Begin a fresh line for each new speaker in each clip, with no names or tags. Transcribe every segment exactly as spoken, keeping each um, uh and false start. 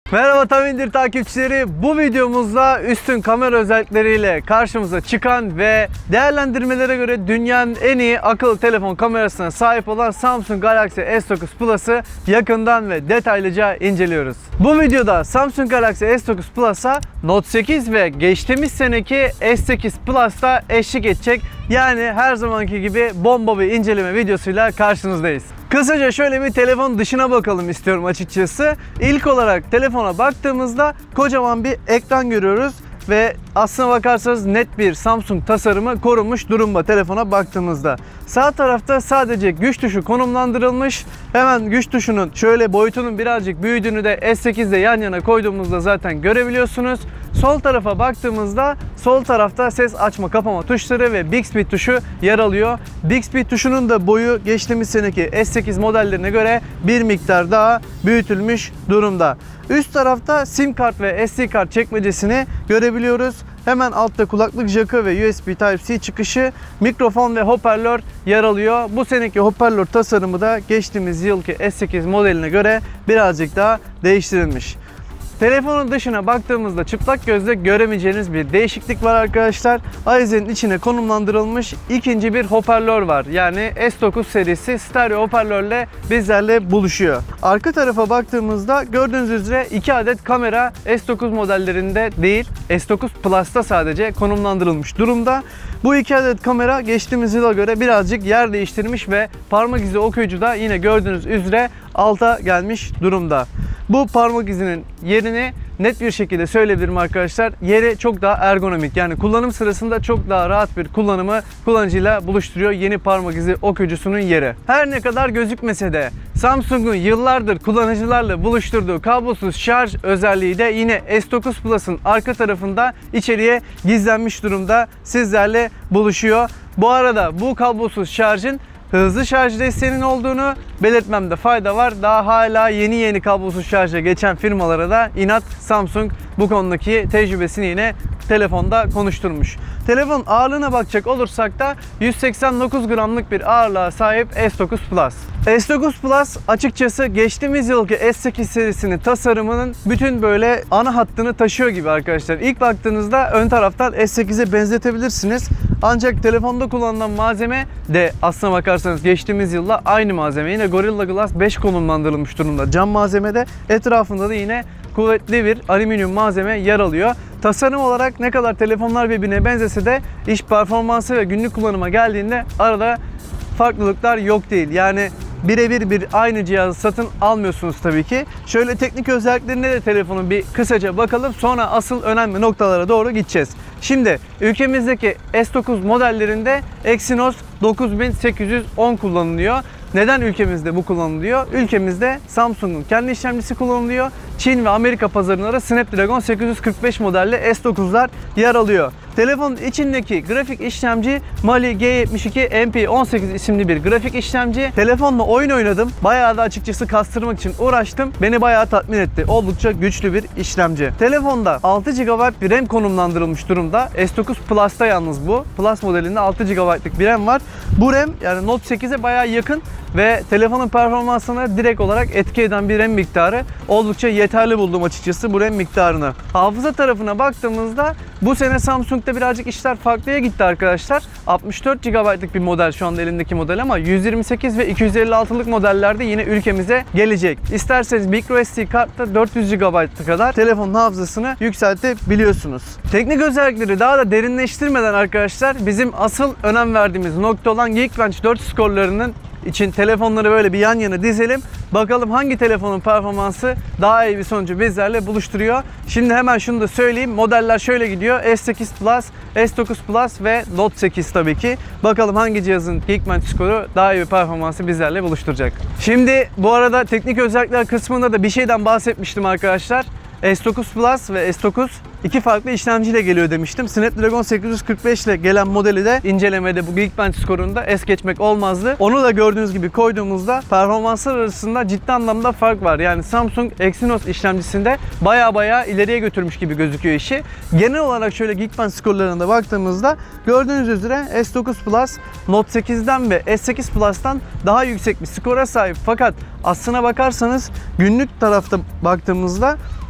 Merhaba Tamindir takipçileri. Bu videomuzda üstün kamera özellikleriyle karşımıza çıkan ve değerlendirmelere göre dünyanın en iyi akıllı telefon kamerasına sahip olan Samsung Galaxy S dokuz Plus'ı yakından ve detaylıca inceliyoruz. Bu videoda Samsung Galaxy S dokuz Plus'a Note sekiz ve geçtiğimiz seneki S sekiz Plus'ta eşlik edecek. Yani her zamanki gibi bomba bir inceleme videosuyla karşınızdayız. Kısaca şöyle bir telefon dışına bakalım istiyorum açıkçası. İlk olarak telefona baktığımızda kocaman bir ekran görüyoruz ve aslına bakarsanız net bir Samsung tasarımı korunmuş durumda telefona baktığımızda. Sağ tarafta sadece güç tuşu konumlandırılmış. Hemen güç tuşunun şöyle boyutunun birazcık büyüdüğünü de S sekizde yan yana koyduğumuzda zaten görebiliyorsunuz. Sol tarafa baktığımızda sol tarafta ses açma kapama tuşları ve Bixby tuşu yer alıyor. Bixby tuşunun da boyu geçtiğimiz seneki S sekiz modellerine göre bir miktar daha büyütülmüş durumda. Üst tarafta sim kart ve S D kart çekmecesini görebiliyoruz. Hemen altta kulaklık jackı ve U S B Type-C çıkışı, mikrofon ve hoparlör yer alıyor. Bu seneki hoparlör tasarımı da geçtiğimiz yılki S sekiz modeline göre birazcık daha değiştirilmiş. Telefonun dışına baktığımızda çıplak gözle göremeyeceğiniz bir değişiklik var arkadaşlar. Avizenin içine konumlandırılmış ikinci bir hoparlör var. Yani S dokuz serisi stereo hoparlörle bizlerle buluşuyor. Arka tarafa baktığımızda gördüğünüz üzere iki adet kamera S dokuz modellerinde değil, S dokuz Plus'ta sadece konumlandırılmış durumda. Bu iki adet kamera geçtiğimiz yıla göre birazcık yer değiştirmiş ve parmak izi okuyucu da yine gördüğünüz üzere alta gelmiş durumda. Bu parmak izinin yerini net bir şekilde söyleyebilirim arkadaşlar. Yeri çok daha ergonomik, yani kullanım sırasında çok daha rahat bir kullanımı kullanıcıyla buluşturuyor yeni parmak izi okuyucusunun yeri. Her ne kadar gözükmese de Samsung'un yıllardır kullanıcılarla buluşturduğu kablosuz şarj özelliği de yine S dokuz Plus'ın arka tarafında içeriye gizlenmiş durumda sizlerle buluşuyor. Bu arada bu kablosuz şarjın hızlı şarj desteğinin olduğunu belirtmemde fayda var. Daha hala yeni yeni kablosuz şarja geçen firmalara da inat Samsung bu konudaki tecrübesini yine telefonda konuşturmuş. Telefon ağırlığına bakacak olursak da yüz seksen dokuz gramlık bir ağırlığa sahip S dokuz Plus. S dokuz Plus açıkçası geçtiğimiz yılki S sekiz serisinin tasarımının bütün böyle ana hattını taşıyor gibi arkadaşlar. İlk baktığınızda ön taraftan S sekize benzetebilirsiniz. Ancak telefonda kullanılan malzeme de aslına bakarsanız geçtiğimiz yılla aynı malzeme. Yine Gorilla Glass beş konumlandırılmış durumda. Cam malzemede, etrafında da yine kuvvetli bir alüminyum malzeme yer alıyor. Tasarım olarak ne kadar telefonlar birbirine benzese de iş performansı ve günlük kullanıma geldiğinde arada farklılıklar yok değil. Yani birebir bir aynı cihazı satın almıyorsunuz tabii ki. Şöyle teknik özelliklerine de telefonun bir kısaca bakalım. Sonra asıl önemli noktalara doğru gideceğiz. Şimdi ülkemizdeki S dokuz modellerinde Exynos dokuz bin sekiz yüz on kullanılıyor. Neden ülkemizde bu kullanılıyor? Ülkemizde Samsung'un kendi işlemcisi kullanılıyor. Çin ve Amerika pazarında da Snapdragon sekiz yüz kırk beş modelli S dokuzlar yer alıyor. Telefonun içindeki grafik işlemci Mali G yetmiş iki M P on sekiz isimli bir grafik işlemci. Telefonla oyun oynadım. Bayağı da açıkçası kastırmak için uğraştım. Beni bayağı tatmin etti. Oldukça güçlü bir işlemci. Telefonda altı gigabayt bir RAM konumlandırılmış durumda. S dokuz Plus'ta yalnız bu. Plus modelinde altı gigabaytlık bir RAM var. Bu RAM yani Note sekize bayağı yakın ve telefonun performansına direkt olarak etki eden bir RAM miktarı. Oldukça yeterli buldum açıkçası bu RAM miktarını. Hafıza tarafına baktığımızda bu sene Samsung'da birazcık işler farklıya gitti arkadaşlar. altmış dört gigabaytlık bir model şu anda elindeki model ama yüz yirmi sekiz ve iki yüz elli altılık modellerde yine ülkemize gelecek. İsterseniz microSD kartla dört yüz gigabayta kadar telefonun hafızasını yükseltebiliyorsunuz. Teknik özellikleri daha da derinleştirmeden arkadaşlar bizim asıl önem verdiğimiz nokta olan Geekbench dört skorlarının için telefonları böyle bir yan yana dizelim. Bakalım hangi telefonun performansı daha iyi bir sonucu bizlerle buluşturuyor. Şimdi hemen şunu da söyleyeyim. Modeller şöyle gidiyor. S sekiz Plus, S dokuz Plus ve Note sekiz tabii ki. Bakalım hangi cihazın Geekbench skoru daha iyi bir performansı bizlerle buluşturacak. Şimdi bu arada teknik özellikler kısmında da bir şeyden bahsetmiştim arkadaşlar. S dokuz Plus ve S dokuz iki farklı işlemciyle geliyor demiştim. Snapdragon sekiz yüz kırk beş ile gelen modeli de incelemede bu Geekbench skorunda es geçmek olmazdı. Onu da gördüğünüz gibi koyduğumuzda performanslar arasında ciddi anlamda fark var. Yani Samsung Exynos işlemcisinde baya baya ileriye götürmüş gibi gözüküyor işi. Genel olarak şöyle Geekbench skorlarına baktığımızda gördüğünüz üzere S dokuz Plus Note sekizden ve S sekiz Plus'tan daha yüksek bir skora sahip. Fakat aslına bakarsanız günlük tarafta baktığımızda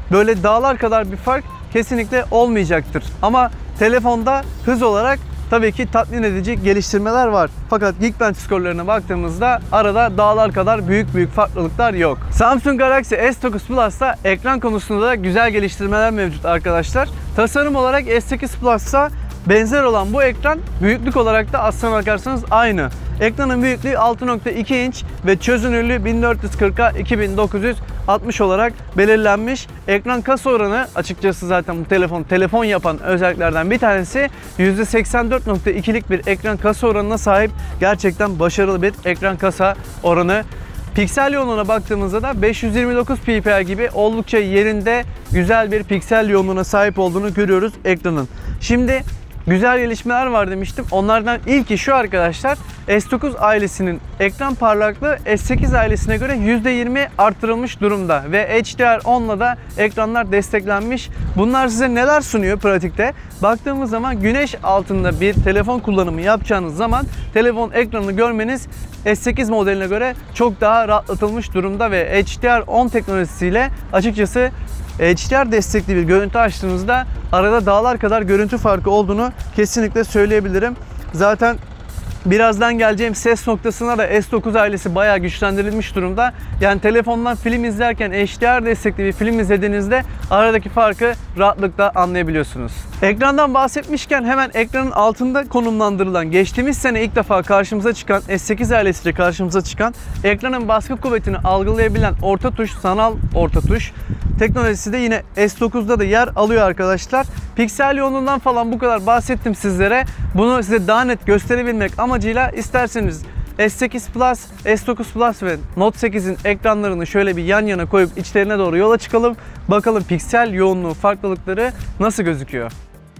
böyle dağlar kadar bir fark kesinlikle olmayacaktır. Ama telefonda hız olarak tabii ki tatmin edici geliştirmeler var. Fakat Geekbench skorlarına baktığımızda arada dağlar kadar büyük büyük farklılıklar yok. Samsung Galaxy S dokuz Plus'ta ekran konusunda da güzel geliştirmeler mevcut arkadaşlar. Tasarım olarak S sekiz Plus'ta benzer olan bu ekran büyüklük olarak da aslına bakarsanız aynı. Ekranın büyüklüğü altı nokta iki inç ve çözünürlüğü bin dört yüz kırk'a iki bin dokuz yüz altmış olarak belirlenmiş. Ekran kasa oranı açıkçası zaten bu telefon telefon yapan özelliklerden bir tanesi. yüzde seksen dört nokta iki'lik bir ekran kasa oranına sahip. Gerçekten başarılı bir ekran kasa oranı. Piksel yoğunluğuna baktığımızda da beş yüz yirmi dokuz ppi gibi oldukça yerinde güzel bir piksel yoğunluğuna sahip olduğunu görüyoruz ekranın. Şimdi güzel gelişmeler var demiştim. Onlardan ilki şu arkadaşlar. S dokuz ailesinin ekran parlaklığı S sekiz ailesine göre yüzde yirmi arttırılmış durumda ve H D R on'la da ekranlar desteklenmiş. Bunlar size neler sunuyor pratikte? Baktığımız zaman güneş altında bir telefon kullanımı yapacağınız zaman telefon ekranını görmeniz S sekiz modeline göre çok daha rahatlatılmış durumda ve H D R on teknolojisiyle açıkçası H D R destekli bir görüntü açtığınızda arada dağlar kadar görüntü farkı olduğunu kesinlikle söyleyebilirim. Zaten birazdan geleceğim ses noktasına da S dokuz ailesi bayağı güçlendirilmiş durumda. Yani telefondan film izlerken H D R destekli bir film izlediğinizde aradaki farkı rahatlıkla anlayabiliyorsunuz. Ekrandan bahsetmişken hemen ekranın altında konumlandırılan, geçtiğimiz sene ilk defa karşımıza çıkan S sekiz ailesiyle karşımıza çıkan ekranın baskı kuvvetini algılayabilen orta tuş, sanal orta tuş teknolojisi de yine S dokuz'da da yer alıyor arkadaşlar. Piksel yoğunluğundan falan bu kadar bahsettim sizlere. Bunu size daha net gösterebilmek amacıyla isterseniz S sekiz Plus, S dokuz Plus ve Note sekiz'in ekranlarını şöyle bir yan yana koyup içlerine doğru yola çıkalım. Bakalım piksel yoğunluğu farklılıkları nasıl gözüküyor.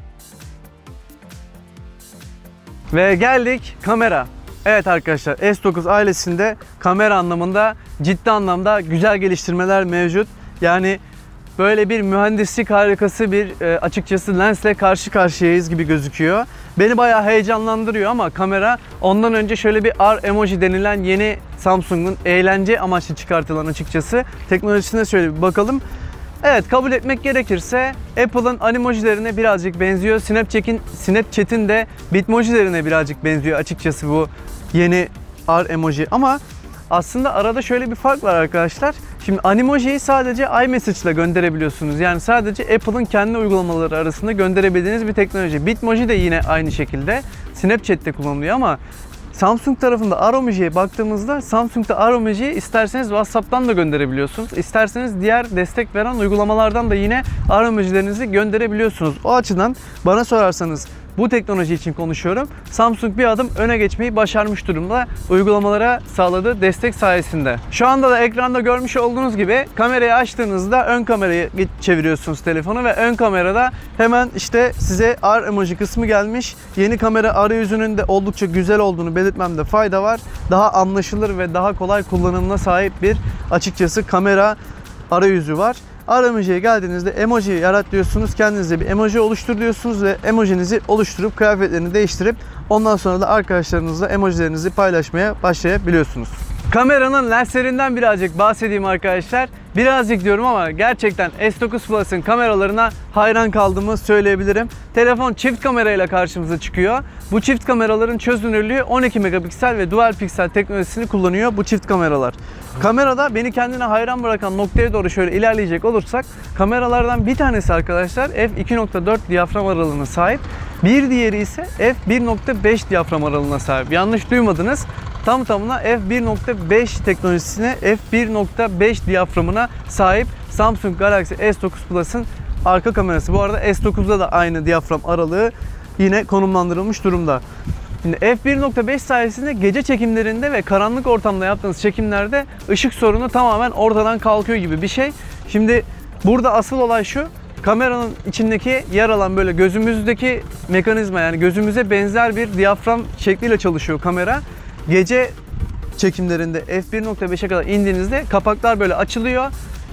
Ve geldik kamera. Evet arkadaşlar, S dokuz ailesinde kamera anlamında ciddi anlamda güzel geliştirmeler mevcut. Yani böyle bir mühendislik harikası bir e, açıkçası lensle karşı karşıyayız gibi gözüküyor. Beni bayağı heyecanlandırıyor ama kamera ondan önce şöyle bir R emoji denilen yeni Samsung'un eğlence amaçlı çıkartılan açıkçası teknolojisine şöyle bir bakalım. Evet, kabul etmek gerekirse Apple'ın Animojilerine birazcık benziyor. Snapchat'in Snapchat'in de Bitmojilerine birazcık benziyor açıkçası bu yeni R emoji ama aslında arada şöyle bir fark var arkadaşlar. Şimdi Animoji'yi sadece iMessage ile gönderebiliyorsunuz. Yani sadece Apple'ın kendi uygulamaları arasında gönderebildiğiniz bir teknoloji. Bitmoji de yine aynı şekilde Snapchat'te kullanılıyor ama Samsung tarafında R-Emoji'ye baktığımızda Samsung'da R-Emoji'yi isterseniz WhatsApp'tan da gönderebiliyorsunuz. İsterseniz diğer destek veren uygulamalardan da yine R-Emoji'lerinizi gönderebiliyorsunuz. O açıdan bana sorarsanız bu teknoloji için konuşuyorum. Samsung bir adım öne geçmeyi başarmış durumda uygulamalara sağladığı destek sayesinde. Şu anda da ekranda görmüş olduğunuz gibi kamerayı açtığınızda ön kamerayı çeviriyorsunuz telefonu ve ön kamerada hemen işte size R emoji kısmı gelmiş. Yeni kamera arayüzünün de oldukça güzel olduğunu belirtmemde fayda var. Daha anlaşılır ve daha kolay kullanımına sahip bir açıkçası kamera arayüzü var. R emoji'ye geldiğinizde emoji yarat diyorsunuz. Kendinize bir emoji oluştur diyorsunuz ve emojinizi oluşturup kıyafetlerini değiştirip ondan sonra da arkadaşlarınızla emojilerinizi paylaşmaya başlayabiliyorsunuz. Kameranın lenslerinden birazcık bahsedeyim arkadaşlar. Birazcık diyorum ama gerçekten S dokuz Plus'ın kameralarına hayran kaldığımı söyleyebilirim. Telefon çift kamerayla karşımıza çıkıyor. Bu çift kameraların çözünürlüğü on iki megapiksel ve dual piksel teknolojisini kullanıyor bu çift kameralar. Kamerada beni kendine hayran bırakan noktaya doğru şöyle ilerleyecek olursak, kameralardan bir tanesi arkadaşlar f iki nokta dört diyafram aralığına sahip. Bir diğeri ise f bir nokta beş diyafram aralığına sahip. Yanlış duymadınız. Tam tamına f bir nokta beş teknolojisine, f bir nokta beş diyaframına sahip Samsung Galaxy S dokuz Plus'ın arka kamerası. Bu arada S dokuz'da da aynı diyafram aralığı yine konumlandırılmış durumda. Şimdi f bir nokta beş sayesinde gece çekimlerinde ve karanlık ortamda yaptığınız çekimlerde ışık sorunu tamamen ortadan kalkıyor gibi bir şey. Şimdi burada asıl olay şu: kameranın içindeki yer alan böyle gözümüzdeki mekanizma, yani gözümüze benzer bir diyafram şekliyle çalışıyor kamera. Gece çekimlerinde f bir nokta beşe kadar indiğinizde kapaklar böyle açılıyor.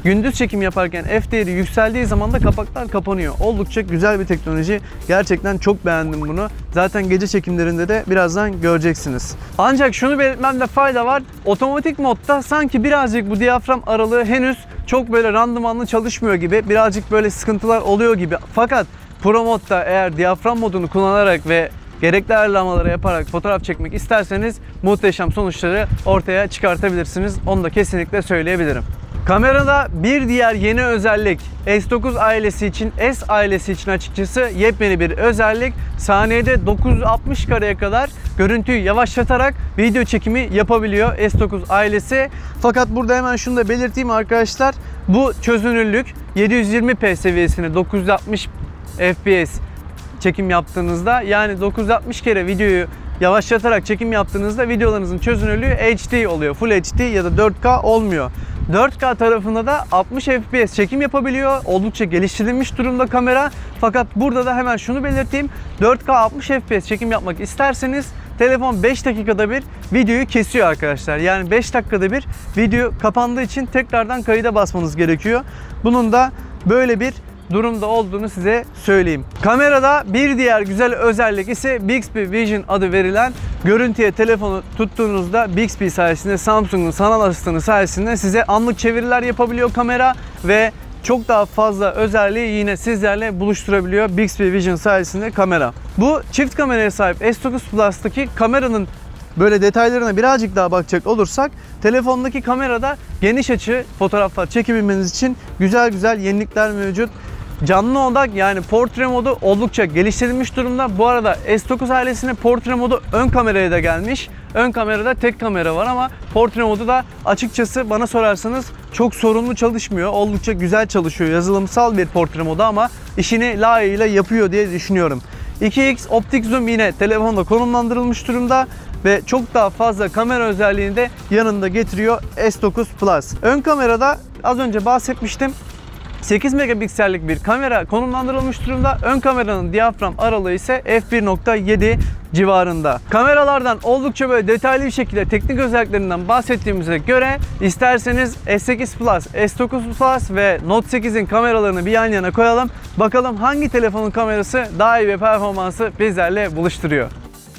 gündüz çekim yaparken f değeri yükseldiği zaman da kapaklar kapanıyor. Oldukça güzel bir teknoloji. Gerçekten çok beğendim bunu. Zaten gece çekimlerinde de birazdan göreceksiniz. Ancak şunu belirtmemde fayda var. Otomatik modda sanki birazcık bu diyafram aralığı henüz çok böyle randımanlı çalışmıyor gibi. Birazcık böyle sıkıntılar oluyor gibi. Fakat Pro modda eğer diyafram modunu kullanarak ve gerekli ayarlamaları yaparak fotoğraf çekmek isterseniz muhteşem sonuçları ortaya çıkartabilirsiniz. Onu da kesinlikle söyleyebilirim. Kamerada bir diğer yeni özellik S dokuz ailesi için, S ailesi için açıkçası yepyeni bir özellik. Saniyede dokuz yüz altmış kareye kadar görüntüyü yavaşlatarak video çekimi yapabiliyor S dokuz ailesi. Fakat burada hemen şunu da belirteyim arkadaşlar. Bu çözünürlük yedi yüz yirmi p seviyesine dokuz yüz altmış F P S çekim yaptığınızda, yani dokuz yüz altmış kere videoyu yavaşlatarak çekim yaptığınızda videolarınızın çözünürlüğü H D oluyor. Full H D ya da dört K olmuyor. dört K tarafında da altmış F P S çekim yapabiliyor. Oldukça geliştirilmiş durumda kamera. Fakat burada da hemen şunu belirteyim. dört K altmış F P S çekim yapmak isterseniz telefon beş dakikada bir videoyu kesiyor arkadaşlar. Yani beş dakikada bir video kapandığı için tekrardan kayıda basmanız gerekiyor. Bunun da böyle bir durumda olduğunu size söyleyeyim. Kamerada bir diğer güzel özellik ise Bixby Vision adı verilen, görüntüye telefonu tuttuğunuzda Bixby sayesinde, Samsung'un sanal asistanı sayesinde size anlık çeviriler yapabiliyor kamera ve çok daha fazla özelliği yine sizlerle buluşturabiliyor Bixby Vision sayesinde kamera. Bu çift kameraya sahip S dokuz Plus'taki kameranın böyle detaylarına birazcık daha bakacak olursak, telefondaki kamerada geniş açı fotoğraflar çekebilmeniz için güzel güzel yenilikler mevcut. Canlı odak, yani portre modu oldukça geliştirilmiş durumda. Bu arada S dokuz ailesine portre modu ön kameraya da gelmiş. Ön kamerada tek kamera var ama portre modu da açıkçası bana sorarsanız çok sorunlu çalışmıyor. Oldukça güzel çalışıyor. Yazılımsal bir portre modu ama işini layığıyla yapıyor diye düşünüyorum. iki X optik zoom yine telefonda konumlandırılmış durumda ve çok daha fazla kamera özelliğini de yanında getiriyor S dokuz Plus. Ön kamerada az önce bahsetmiştim. sekiz megapiksellik bir kamera konumlandırılmış durumda. Ön kameranın diyafram aralığı ise f bir nokta yedi civarında. Kameralardan oldukça böyle detaylı bir şekilde teknik özelliklerinden bahsettiğimize göre isterseniz S sekiz Plus, S dokuz Plus ve Note sekizin kameralarını bir yan yana koyalım. Bakalım hangi telefonun kamerası daha iyi bir performansı bizlerle buluşturuyor.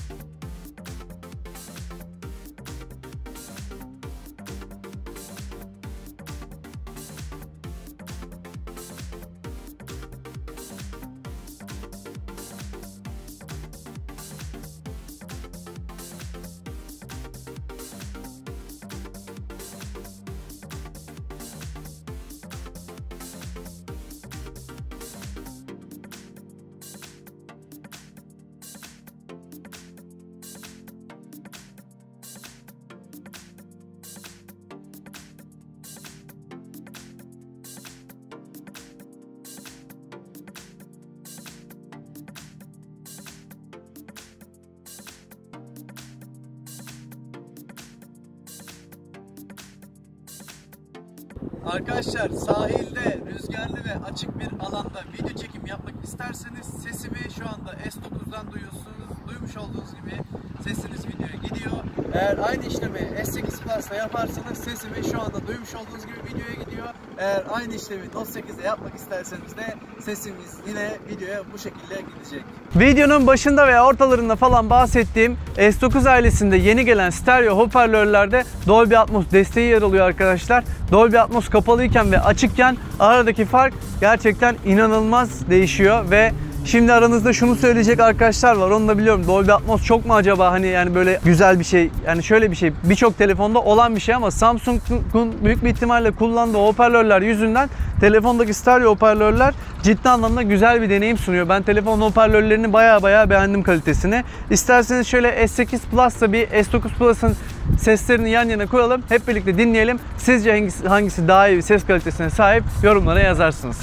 Arkadaşlar, sahilde, rüzgarlı ve açık bir alanda video çekim yapmak isterseniz sesimi şu anda S dokuzdan duyuyorsunuz. Duymuş olduğunuz gibi sesiniz videoya gidiyor. Eğer aynı işlemi S sekiz Plus'la yaparsanız sesimi şu anda duymuş olduğunuz gibi videoya gidiyor. Eğer aynı işlemi Note sekiz'de yapmak isterseniz de sesimiz yine videoya bu şekilde gidecek. Videonun başında veya ortalarında falan bahsettiğim S dokuz ailesinde yeni gelen stereo hoparlörlerde Dolby Atmos desteği yer alıyor arkadaşlar. Dolby Atmos kapalıyken ve açıkken aradaki fark gerçekten inanılmaz değişiyor ve şimdi aranızda şunu söyleyecek arkadaşlar var, onu da biliyorum. Dolby Atmos çok mu acaba, hani yani böyle güzel bir şey, yani şöyle bir şey, birçok telefonda olan bir şey ama Samsung'un büyük bir ihtimalle kullandığı hoparlörler yüzünden telefondaki stereo hoparlörler ciddi anlamda güzel bir deneyim sunuyor. Ben telefon hoparlörlerini baya baya beğendim kalitesini. İsterseniz şöyle S sekiz Plus'ta bir S dokuz Plus'ın seslerini yan yana koyalım. Hep birlikte dinleyelim. Sizce hangisi, hangisi daha iyi bir ses kalitesine sahip, yorumlara yazarsınız.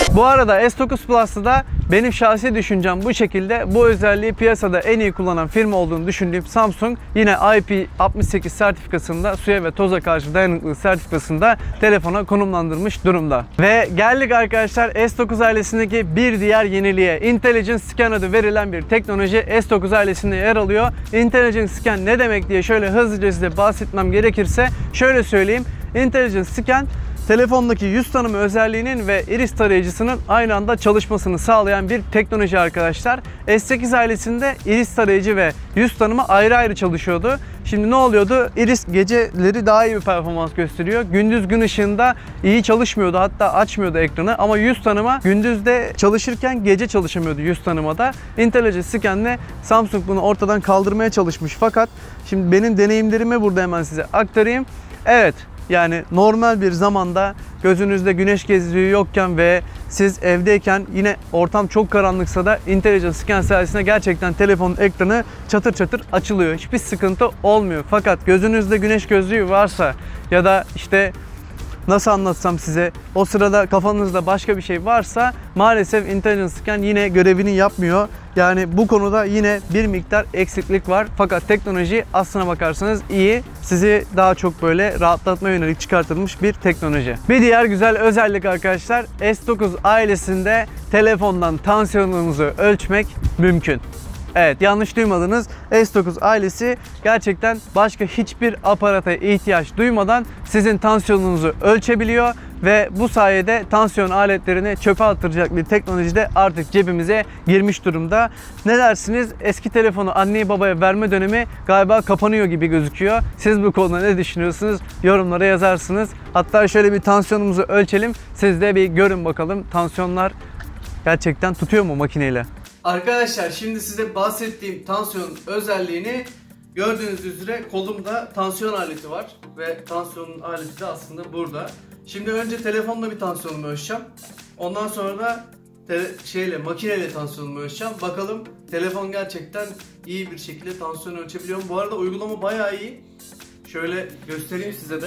Bu arada S dokuz Plus'ta da benim şahsi düşüncem bu şekilde. Bu özelliği piyasada en iyi kullanan firma olduğunu düşündüğüm Samsung yine I P altmış sekiz sertifikasında, suya ve toza karşı dayanıklılık sertifikasında telefona konumlandırmış durumda. Ve geldik arkadaşlar S dokuz ailesindeki bir diğer yeniliğe. Intelligent Scan adı verilen bir teknoloji S dokuz ailesinde yer alıyor. Intelligent Scan ne demek diye şöyle hızlıca size bahsetmem gerekirse şöyle söyleyeyim. Intelligent Scan telefondaki yüz tanıma özelliğinin ve iris tarayıcısının aynı anda çalışmasını sağlayan bir teknoloji arkadaşlar. S sekiz ailesinde iris tarayıcı ve yüz tanıma ayrı ayrı çalışıyordu. Şimdi ne oluyordu? Iris geceleri daha iyi bir performans gösteriyor. Gündüz gün ışığında iyi çalışmıyordu. Hatta açmıyordu ekranı. Ama yüz tanıma gündüzde çalışırken gece çalışamıyordu yüz tanımada. Intelligent Scan'le Samsung bunu ortadan kaldırmaya çalışmış. Fakat şimdi benim deneyimlerimi burada hemen size aktarayım. Evet. Yani normal bir zamanda gözünüzde güneş gezdiği yokken ve siz evdeyken yine ortam çok karanlıksa da Intelligent Scan sayesinde gerçekten telefonun ekranı çatır çatır açılıyor. Hiçbir sıkıntı olmuyor. Fakat gözünüzde güneş gözlüğü varsa ya da işte nasıl anlatsam size, o sırada kafanızda başka bir şey varsa maalesef Intelligent Scan yine görevini yapmıyor. Yani bu konuda yine bir miktar eksiklik var. Fakat teknoloji aslına bakarsanız iyi. Sizi daha çok böyle rahatlatmaya yönelik çıkartılmış bir teknoloji. Bir diğer güzel özellik arkadaşlar, S dokuz ailesinde telefondan tansiyonunuzu ölçmek mümkün. Evet, yanlış duymadınız. S dokuz ailesi gerçekten başka hiçbir aparata ihtiyaç duymadan sizin tansiyonunuzu ölçebiliyor ve bu sayede tansiyon aletlerini çöpe attıracak bir teknoloji de artık cebimize girmiş durumda. Ne dersiniz? Eski telefonu anneye babaya verme dönemi galiba kapanıyor gibi gözüküyor. Siz bu konuda ne düşünüyorsunuz? Yorumlara yazarsınız. Hatta şöyle bir tansiyonumuzu ölçelim. Siz de bir görün bakalım tansiyonlar gerçekten tutuyor mu makineyle? Arkadaşlar şimdi size bahsettiğim tansiyon özelliğini gördüğünüz üzere kolumda tansiyon aleti var ve tansiyonun aleti de aslında burada. Şimdi önce telefonla bir tansiyonumu ölçeceğim. Ondan sonra da şeyle makineyle tansiyonumu ölçeceğim. Bakalım telefon gerçekten iyi bir şekilde tansiyon ölçebiliyor mu? Bu arada uygulama bayağı iyi. Şöyle göstereyim size de.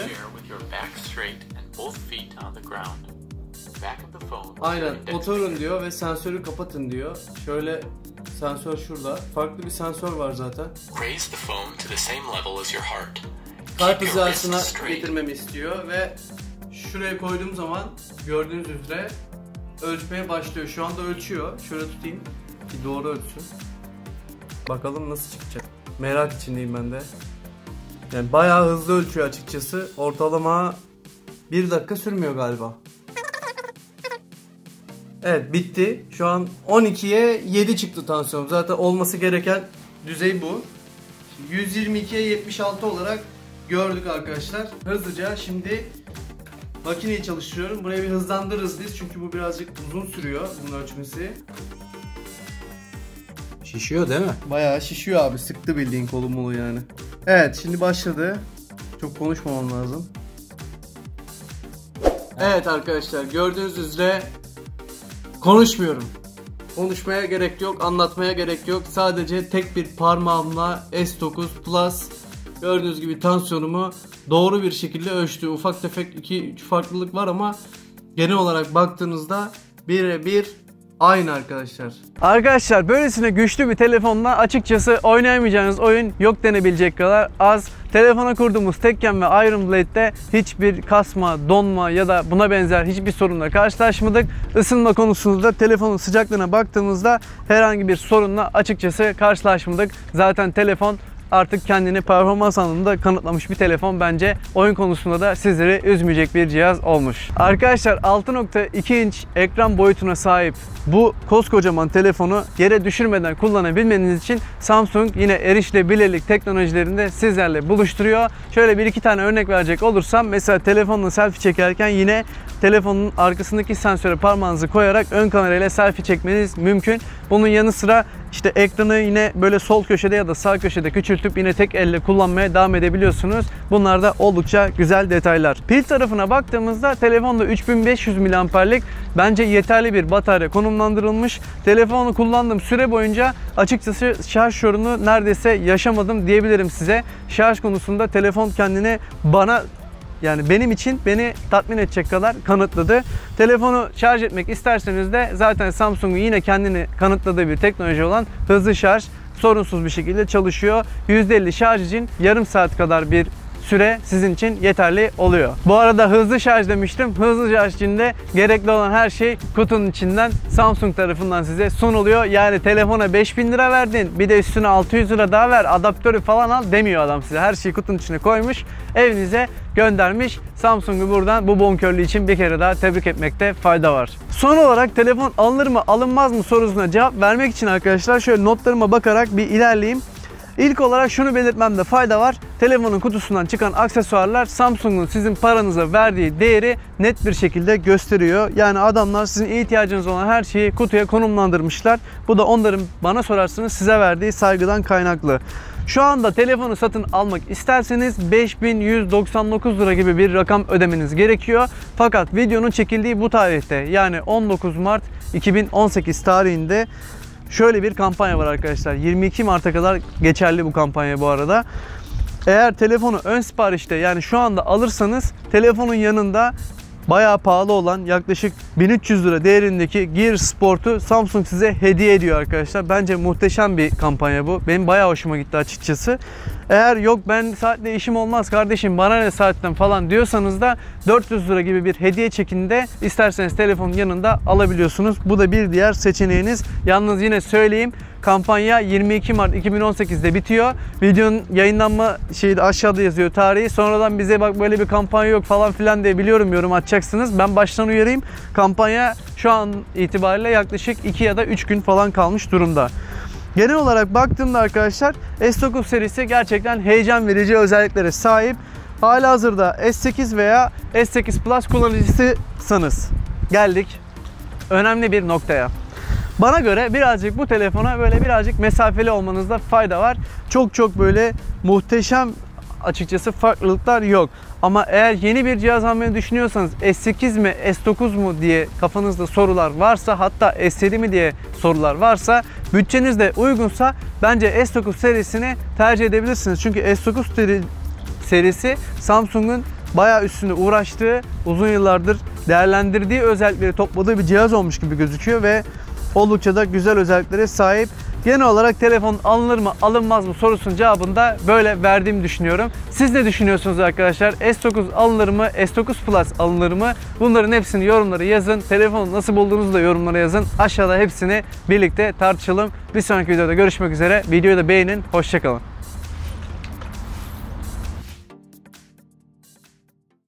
Aynen, oturun diyor ve sensörü kapatın diyor. Şöyle sensör şurada. Farklı bir sensör var zaten. Kalp hizasına getirmemi istiyor ve şuraya koyduğum zaman gördüğünüz üzere ölçmeye başlıyor. Şu anda ölçüyor. Şöyle tutayım ki doğru ölçsün. Bakalım nasıl çıkacak. Merak içindeyim ben de. Yani bayağı hızlı ölçüyor açıkçası. Ortalama bir dakika sürmüyor galiba. Evet, bitti. Şu an on ikiye yedi çıktı tansiyonum. Zaten olması gereken düzey bu. yüz yirmi ikiye yetmiş altı olarak gördük arkadaşlar. Hızlıca şimdi makineyi çalıştırıyorum. Buraya bir hızlandırırız biz. Çünkü bu birazcık uzun sürüyor bunun ölçmesi.
Şişiyor değil mi?
Bayağı şişiyor abi. Sıktı bildiğin kolumulu yani. Evet, şimdi başladı. Çok konuşmamam lazım. Evet arkadaşlar, gördüğünüz üzere konuşmuyorum. Konuşmaya gerek yok, anlatmaya gerek yok. Sadece tek bir parmağımla S dokuz Plus gördüğünüz gibi tansiyonumu doğru bir şekilde ölçtü. Ufak tefek iki üç farklılık var ama genel olarak baktığınızda birebir aynı arkadaşlar. Arkadaşlar böylesine güçlü bir telefonla açıkçası oynayamayacağınız oyun yok denebilecek kadar az. Telefona kurduğumuz Tekken ve Iron Blade'de hiçbir kasma, donma ya da buna benzer hiçbir sorunla karşılaşmadık. Isınma konusunda telefonun sıcaklığına baktığımızda herhangi bir sorunla açıkçası karşılaşmadık. Zaten telefon artık kendini performans anlamında kanıtlamış bir telefon. Bence oyun konusunda da sizleri üzmeyecek bir cihaz olmuş. Arkadaşlar altı nokta iki inç ekran boyutuna sahip bu koskocaman telefonu yere düşürmeden kullanabilmeniz için Samsung yine erişilebilirlik teknolojilerinde sizlerle buluşturuyor. Şöyle bir iki tane örnek verecek olursam, mesela telefonla selfie çekerken yine telefonun arkasındaki sensöre parmağınızı koyarak ön kamerayla selfie çekmeniz mümkün. Bunun yanı sıra işte ekranı yine böyle sol köşede ya da sağ köşede küçültüp yine tek elle kullanmaya devam edebiliyorsunuz. Bunlar da oldukça güzel detaylar. Pil tarafına baktığımızda telefonda üç bin beş yüz miliamperlik bence yeterli bir batarya konumlandırılmış. Telefonu kullandığım süre boyunca açıkçası şarj sorunu neredeyse yaşamadım diyebilirim size. Şarj konusunda telefon kendini bana yani benim için beni tatmin edecek kadar kanıtladı. Telefonu şarj etmek isterseniz de zaten Samsung'un yine kendini kanıtladığı bir teknoloji olan hızlı şarj sorunsuz bir şekilde çalışıyor. yüzde elli şarj için yarım saat kadar bir süre sizin için yeterli oluyor. Bu arada hızlı şarj demiştim. Hızlı şarj için de gerekli olan her şey kutunun içinden Samsung tarafından size sunuluyor. Yani telefona beş bin lira verdin, bir de üstüne altı yüz lira daha ver, adaptörü falan al demiyor adam size. Her şeyi kutunun içine koymuş, evinize göndermiş. Samsung'u buradan bu bonkörlüğü için bir kere daha tebrik etmekte fayda var. Son olarak telefon alınır mı alınmaz mı sorusuna cevap vermek için arkadaşlar şöyle notlarıma bakarak bir ilerleyeyim. İlk olarak şunu belirtmemde fayda var. Telefonun kutusundan çıkan aksesuarlar Samsung'un sizin paranıza verdiği değeri net bir şekilde gösteriyor. Yani adamlar sizin ihtiyacınız olan her şeyi kutuya konumlandırmışlar. Bu da onların bana sorarsanız size verdiği saygıdan kaynaklı. Şu anda telefonu satın almak isterseniz beş bin yüz doksan dokuz lira gibi bir rakam ödemeniz gerekiyor. Fakat videonun çekildiği bu tarihte yani on dokuz Mart iki bin on sekiz tarihinde şöyle bir kampanya var arkadaşlar. yirmi iki Mart'a kadar geçerli bu kampanya bu arada. Eğer telefonu ön siparişte yani şu anda alırsanız telefonun yanında bayağı pahalı olan yaklaşık bin üç yüz lira değerindeki Gear Sport'u Samsung size hediye ediyor arkadaşlar. Bence muhteşem bir kampanya bu. Benim bayağı hoşuma gitti açıkçası. Eğer yok ben saatle işim olmaz kardeşim bana ne saatten falan diyorsanız da dört yüz lira gibi bir hediye çekinde isterseniz telefonun yanında alabiliyorsunuz. Bu da bir diğer seçeneğiniz. Yalnız yine söyleyeyim, kampanya yirmi iki Mart iki bin on sekiz'de bitiyor. Videonun yayınlanma şeyi de aşağıda yazıyor tarihi. Sonradan bize bak böyle bir kampanya yok falan filan diye biliyorum yorum atacaksınız. Ben baştan uyarayım. Kampanya şu an itibariyle yaklaşık iki ya da üç gün falan kalmış durumda. Genel olarak baktığımda arkadaşlar S dokuz serisi gerçekten heyecan verici özelliklere sahip. Halihazırda S sekiz veya S sekiz Plus kullanıcısıysanız geldik önemli bir noktaya. Bana göre birazcık bu telefona böyle birazcık mesafeli olmanızda fayda var. Çok çok böyle muhteşem açıkçası farklılıklar yok. Ama eğer yeni bir cihaz almayı düşünüyorsanız S sekiz mi S dokuz mu diye kafanızda sorular varsa, hatta S yedi mi diye sorular varsa, bütçeniz de uygunsa bence S dokuz serisini tercih edebilirsiniz. Çünkü S dokuz serisi Samsung'un bayağı üstünde uğraştığı, uzun yıllardır değerlendirdiği özellikleri topladığı bir cihaz olmuş gibi gözüküyor ve oldukça da güzel özelliklere sahip. Genel olarak telefon alınır mı alınmaz mı sorusunun cevabını da böyle verdiğimi düşünüyorum. Siz ne düşünüyorsunuz arkadaşlar? S dokuz alınır mı? S dokuz Plus alınır mı? Bunların hepsini yorumlara yazın. Telefonu nasıl bulduğunuzu da yorumlara yazın. Aşağıda hepsini birlikte tartışalım. Bir sonraki videoda görüşmek üzere. Videoyu da beğenin. Hoşça kalın.